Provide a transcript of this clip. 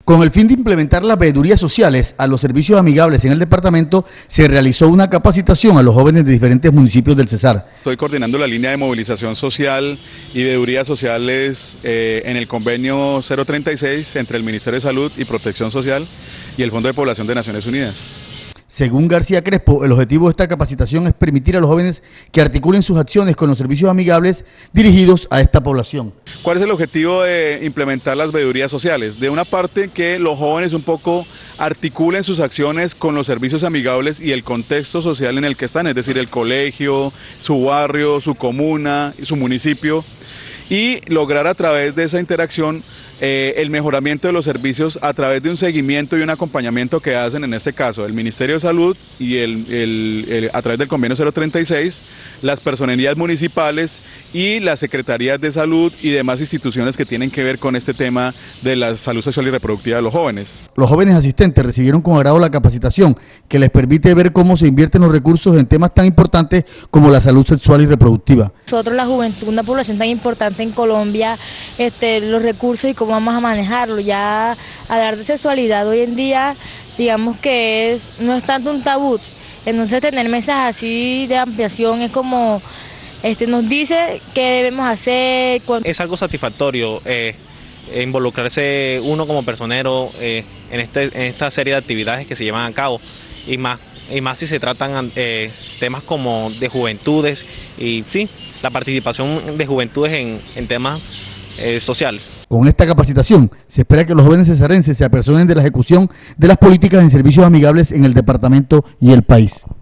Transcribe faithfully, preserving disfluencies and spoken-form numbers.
Con el fin de implementar las veedurías sociales a los servicios amigables en el departamento, se realizó una capacitación a los jóvenes de diferentes municipios del Cesar. Estoy coordinando la línea de movilización social y veedurías sociales eh, en el convenio cero treinta y seis entre el Ministerio de Salud y Protección Social y el Fondo de Población de Naciones Unidas. Según García Crespo, el objetivo de esta capacitación es permitir a los jóvenes que articulen sus acciones con los servicios amigables dirigidos a esta población. ¿Cuál es el objetivo de implementar las veedurías sociales? De una parte, que los jóvenes un poco articulen sus acciones con los servicios amigables y el contexto social en el que están, es decir, el colegio, su barrio, su comuna, su municipio, y lograr a través de esa interacción eh, el mejoramiento de los servicios a través de un seguimiento y un acompañamiento que hacen, en este caso, el Ministerio de Salud y el, el, el, a través del convenio cero treinta y seis, las personerías municipales y las secretarías de salud y demás instituciones que tienen que ver con este tema de la salud sexual y reproductiva de los jóvenes. Los jóvenes asistentes recibieron con agrado la capacitación que les permite ver cómo se invierten los recursos en temas tan importantes como la salud sexual y reproductiva. Nosotros, la juventud, una población tan importante en Colombia, este, los recursos y cómo vamos a manejarlo. Ya hablar de sexualidad hoy en día, digamos que es, no es tanto un tabú, entonces tener mesas así de ampliación es como... Este, nos dice qué debemos hacer. Es algo satisfactorio eh, involucrarse uno como personero eh, en, este, en esta serie de actividades que se llevan a cabo, y más, y más si se tratan eh, temas como de juventudes y sí, la participación de juventudes en, en temas eh, sociales. Con esta capacitación se espera que los jóvenes cesarenses se apersonen de la ejecución de las políticas en servicios amigables en el departamento y el país.